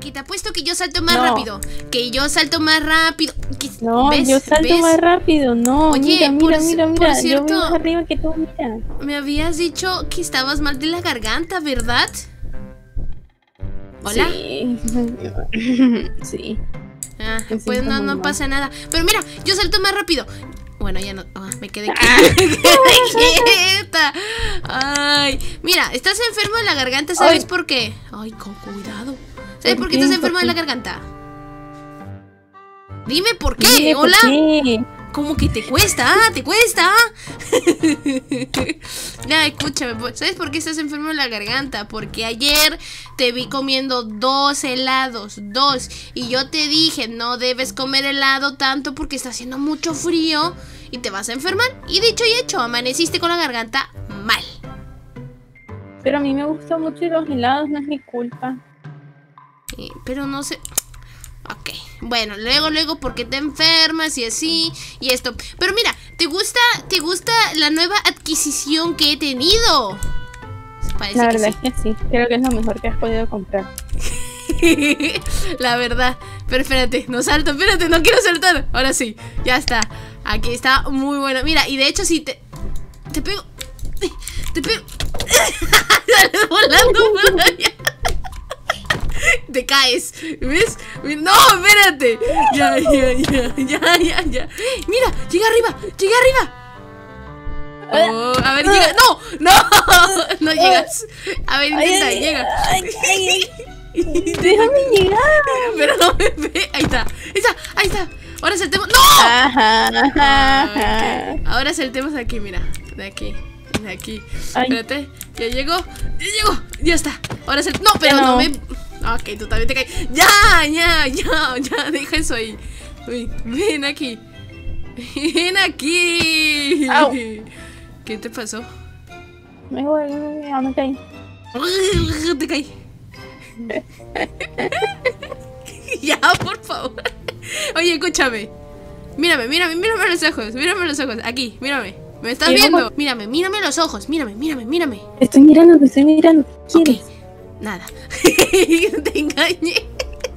que te apuesto que yo salto más rápido. Que yo salto más rápido. No, ¿ves? Yo salto más rápido, no. Oye, mira. Por cierto, yo voy más arriba que tú, mira. Me habías dicho que estabas mal de la garganta, ¿verdad? ¿Hola? Sí. Sí. Ah, pues no pasa nada. Pero mira, yo salto más rápido. Bueno, ya no, me quedé quieta. Ay, mira, estás enfermo de la garganta, ¿sabes por qué? Ay, con cuidado. ¿Sabes por qué estás enfermo de la garganta? Dime por qué. Dime Hola. ¿por qué? ¿Cómo que te cuesta? ¿Te cuesta? Ya, escúchame, ¿sabes por qué estás enfermo de la garganta? Porque ayer te vi comiendo 2 helados, 2. Y yo te dije, no debes comer helado tanto porque está haciendo mucho frío y te vas a enfermar. Y dicho y hecho, amaneciste con la garganta mal. Pero a mí me gustan mucho los helados, no es mi culpa. Pero no sé... Ok, bueno, luego porque te enfermas y así y esto. Pero mira, ¿te gusta la nueva adquisición que he tenido? Parece la que verdad sí. es que sí, creo que es lo mejor que has podido comprar. La verdad. Pero espérate, no salto, espérate, no quiero saltar. Ahora sí, ya está. Aquí está muy bueno. Mira, y de hecho si te pego. Te pego. Sales volando por allá. Te caes, ¿ves? No, espérate. Ya. Mira, llega arriba. Oh, a ver, llega. No llegas. A ver, intenta, llega. Déjame llegar. Pero no me ve. Ahí está. Ahora saltemos. ¡No! Okay. Ahora saltemos aquí, mira. De aquí. Espérate. Ya llegó. Ya está. Ahora saltemos. No, pero no me... Ok, tú también te caes. Ya, deja eso ahí. Uy, ven aquí. Au. ¿Qué te pasó? Me caí. Te caí. Ya, por favor. Oye, escúchame. Mírame los ojos. Aquí, mírame. ¿Me estás viendo? Mírame los ojos. Mírame. Te estoy mirando. ¿Qué quieres? Nada. Te engañé.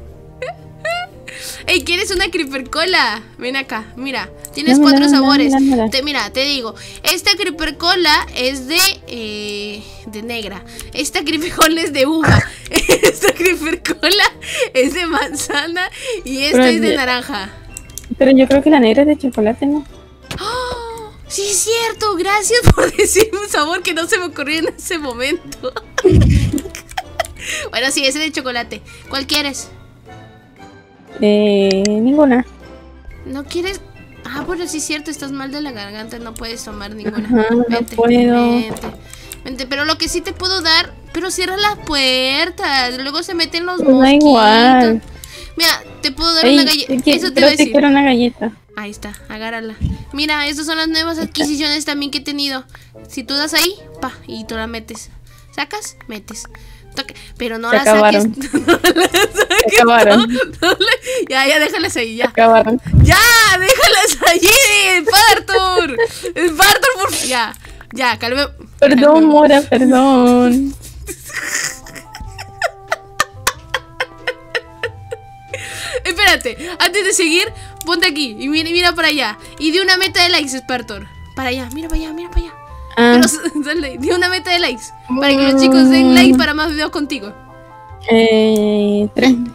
Ey, ¿quieres una Creeper Cola? Ven acá, mira. Tienes 4 sabores. Mira, te digo. Esta Creeper Cola es de negra. Esta Creeper Cola es de uva. Esta Creeper Cola es de manzana. Y esta es de naranja. Pero yo creo que la negra es de chocolate, ¿no? ¡Oh! Sí, es cierto. Gracias por decirme un sabor que no se me ocurrió en ese momento. Bueno, sí, ese de chocolate. ¿Cuál quieres? Ninguna. ¿No quieres? Ah, bueno, sí es cierto, estás mal de la garganta, no puedes tomar ninguna. Ajá, Vente, no puedo. Vente, pero lo que sí te puedo dar, pero cierra las puertas, luego se meten los mosquitos. Da igual. Mira, te puedo dar una galleta. Eso te iba a decir. Quiero una galleta. Ahí está, agárrala. Mira, estas son las nuevas adquisiciones también que he tenido. Si tú das ahí, y tú la metes. ¿Sacas? Metes. Pero no la saques. Se acabaron. Ya, déjalas ahí, ya. Se acabaron. Ya, déjalas allí, Spartor, por favor. Ya, calme. Perdón, Mora, perdón. Espérate, antes de seguir, ponte aquí y mira para allá. Y di una meta de likes, Spartor. Para allá, mira para allá. Pero di una meta de likes para que los chicos den like para más videos contigo. 3.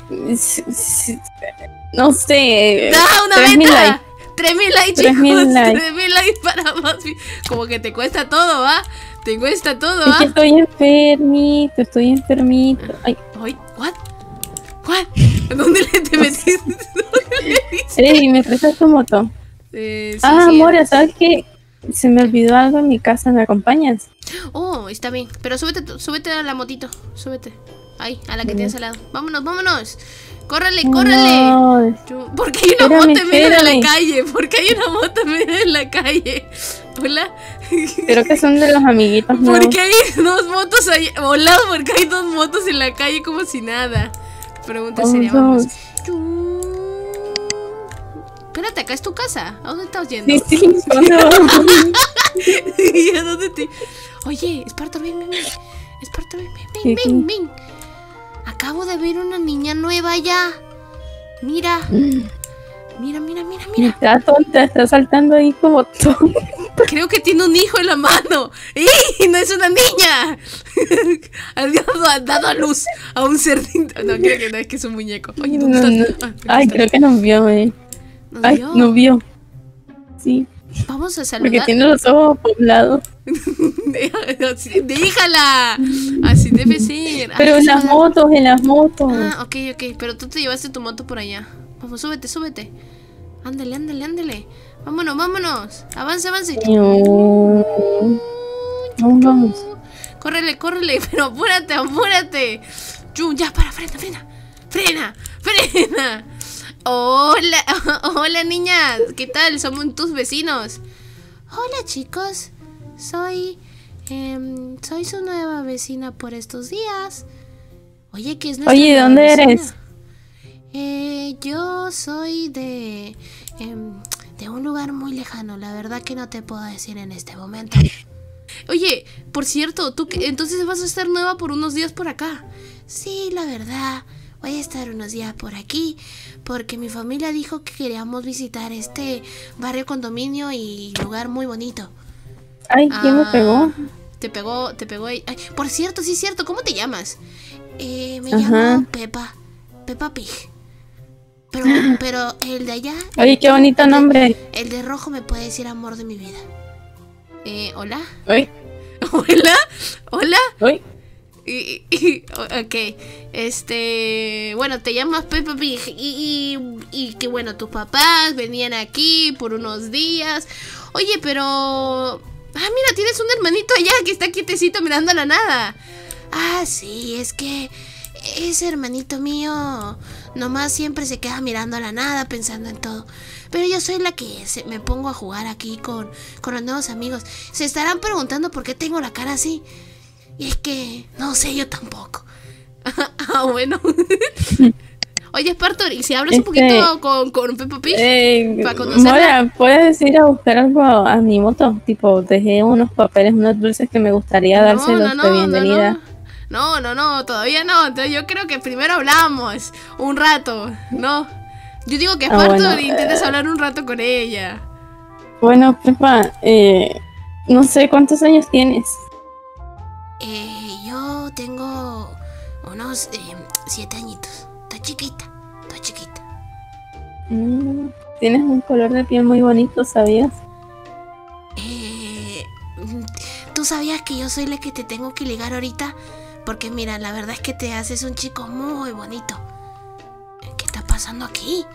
No sé. Da una 3.000 meta. likes. 3.000 likes, chicos. 3.000 likes para más videos. Como que te cuesta todo, ¿va? Es que estoy enfermito. Ay, ¿what? ¿Dónde te metiste? ¿Me prestas tu moto? Sí, Mora, ¿sabes qué? Se me olvidó algo en mi casa, ¿me acompañas? Oh, está bien, pero súbete a la motito, súbete. Ahí, a la que tienes al lado. Vámonos. Córrele. No. ¿Por qué hay una moto en medio de la calle? Hola. Creo que son de los amiguitos, ¿no? ¿Por qué hay 2 motos ahí? Hola, ¿por qué hay 2 motos en la calle como si nada? Pregunta sería, vamos. Espérate, acá es tu casa. ¿A dónde estás yendo? Sí, no. ¿Y a dónde te...? Oye, Spartor, ven. Spartor, ven. acabo de ver una niña nueva ya. Mira. Mira. Está tonta, está saltando ahí como tonta. Creo que tiene un hijo en la mano. ¡Y no es una niña! Ha dado a luz a un cerdito. No, creo que no, es que es un muñeco. Oye, ¿dónde estás? Ay, creo que nos vio, Ay, nos vio. Sí. Vamos a saludar. Porque tiene los ojos poblados. ¡Déjala! Así debe ser. Pero en las motos, Ah, ok. Pero tú te llevaste tu moto por allá. Vamos, súbete. Ándale. Vámonos. Avance. Vamos. Córrele, pero apúrate. Ya, frena. Hola niñas, ¿qué tal? Somos tus vecinos. Hola chicos, soy su nueva vecina por estos días. Oye, ¿qué es nuestra Oye, nueva ¿dónde vecina? eres? Yo soy de un lugar muy lejano. La verdad que no te puedo decir en este momento. Oye, por cierto, entonces vas a estar nueva por unos días por acá. Sí, la verdad, voy a estar unos días por aquí porque mi familia dijo que queríamos visitar este barrio condominio y lugar muy bonito. Ay, ¿quién me pegó? Te pegó ahí. Ay, por cierto, sí es cierto, ¿cómo te llamas? Me llamo Peppa Pig. Pero el de allá... Oye, qué bonito nombre. El de rojo me puede decir amor de mi vida. ¿Hola? ¿Oye? ¿Hola? ¿Oye? Ok, bueno, te llamas Peppa Pig y que bueno, tus papás venían aquí por unos días. Oye, pero... mira, tienes un hermanito allá que está quietecito mirando a la nada. Sí, es que ese hermanito mío nomás siempre se queda mirando a la nada pensando en todo. Pero yo soy la que me pongo a jugar aquí con los nuevos amigos. Se estarán preguntando por qué tengo la cara así. Y es que no sé yo tampoco. Bueno. Oye, Spartor, ¿y si hablas un poquito con Peppa Pig? Para conocerla. Mora, ¿puedes ir a buscar algo a mi moto? Tipo, dejé unos papeles, unos dulces que me gustaría dárselos de bienvenida. No, todavía no. Entonces yo creo que primero hablamos un rato, ¿no? Yo digo que Spartor intentes hablar un rato con ella. Bueno, Peppa, no sé cuántos años tienes. Yo tengo unos 7 añitos. Estoy chiquita. Tienes un color de piel muy bonito, ¿sabías? ¿Tú sabías que yo soy la que te tengo que ligar ahorita? Porque mira, la verdad es que te haces un chico muy bonito. ¿Qué está pasando aquí?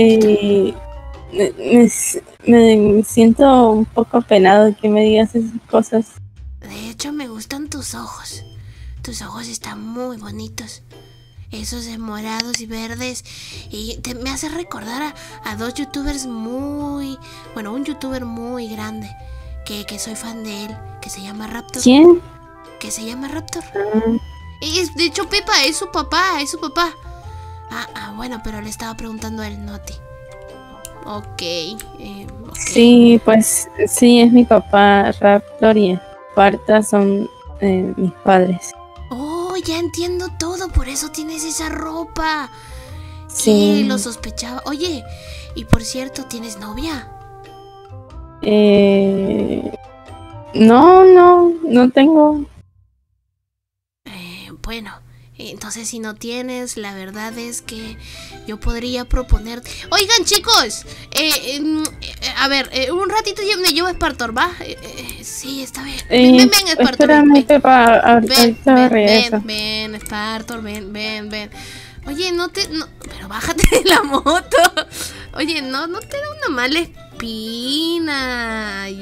Me siento un poco apenado de que me digas esas cosas. De hecho, me gustan tus ojos. Tus ojos están muy bonitos. Esos de morados y verdes. Y me hace recordar a dos youtubers muy... Bueno, un youtuber muy grande. Que soy fan de él. Que se llama Raptor. ¿Quién? Que se llama Raptor. De hecho, Peppa es su papá. Bueno, pero le estaba preguntando a él, no a ti. Ok. Sí, pues sí, es mi papá. Raptor y Esparta son mis padres. Oh, ya entiendo todo, por eso tienes esa ropa. Sí. Lo sospechaba. Oye, y por cierto, ¿tienes novia? No tengo. Bueno, entonces si no tienes, la verdad es que yo podría proponerte... Oigan, chicos, a ver, un ratito yo me llevo a Spartor, ¿va? Sí, está bien. Ven, Spartor. Espérame, Peppa, ahorita regreso. Ven, Spartor, ven. Oye, pero bájate de la moto. Oye, no te da una mala espina.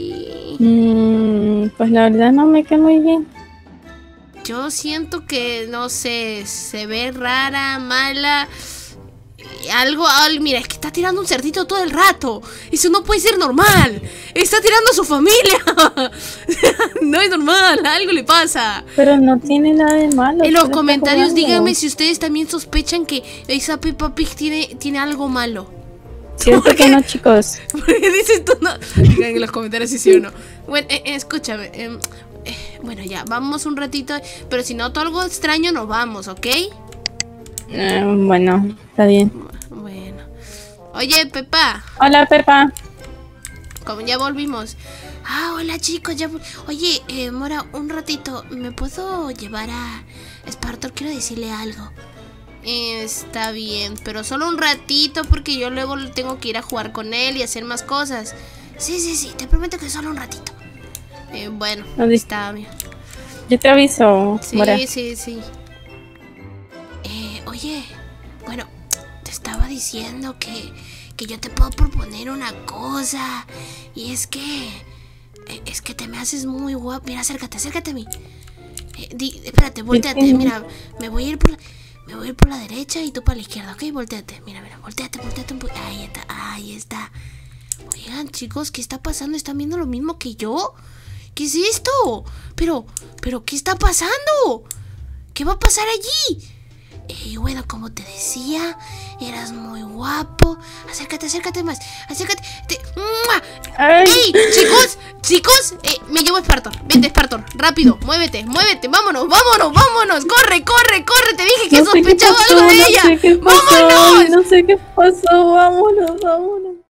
Pues la verdad no me queda muy bien. Yo siento que, no sé, se ve rara, mala. Mira, es que está tirando un cerdito todo el rato. Eso no puede ser normal. Está tirando a su familia. No es normal, algo le pasa. Pero no tiene nada de malo. En los comentarios díganme si ustedes también sospechan que esa Peppa Pig tiene algo malo. Siento que no, chicos. ¿Por qué dices tú no? Digan en los comentarios si sí o no. Bueno, escúchame. Bueno, ya, vamos un ratito. Pero si noto algo extraño, nos vamos, ¿ok? Bueno, está bien. Bueno. Oye, Pepa, Hola, Pepa. como ya volvimos. Ah, hola chicos, Oye, Mora, un ratito, ¿me puedo llevar a Spartor? Quiero decirle algo. Está bien, pero solo un ratito porque yo luego tengo que ir a jugar con él y hacer más cosas. Sí, te prometo que solo un ratito. Bueno, ¿Dónde está bien. Yo te aviso, Mora. Sí. Oye, bueno, te estaba diciendo que yo te puedo proponer una cosa. Y es que te me haces muy guapo. Mira, acércate a mí. Espérate, volteate. Mira, me voy a ir por la derecha y tú para la izquierda, ¿ok? Volteate. Mira, volteate un poco. Ahí está. Oigan, chicos, ¿qué está pasando? ¿Están viendo lo mismo que yo? ¿Qué es esto? Pero, ¿qué está pasando? ¿Qué va a pasar allí? Bueno, como te decía, eras muy guapo. Acércate más. Acércate. Ay. ¡Ey! Chicos, me llevo a Spartor. Vente, Spartor, rápido, muévete, vámonos. Corre. Te dije que No sé qué sospechaba pasó, algo de no ella. sé qué pasó, ¡Vámonos! No sé qué pasó, vámonos.